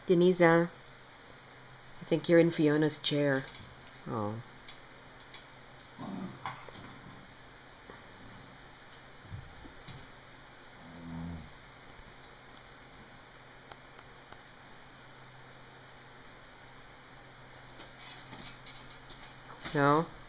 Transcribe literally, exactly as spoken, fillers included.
Denisa, I think you're in Fiona's chair. Oh. No?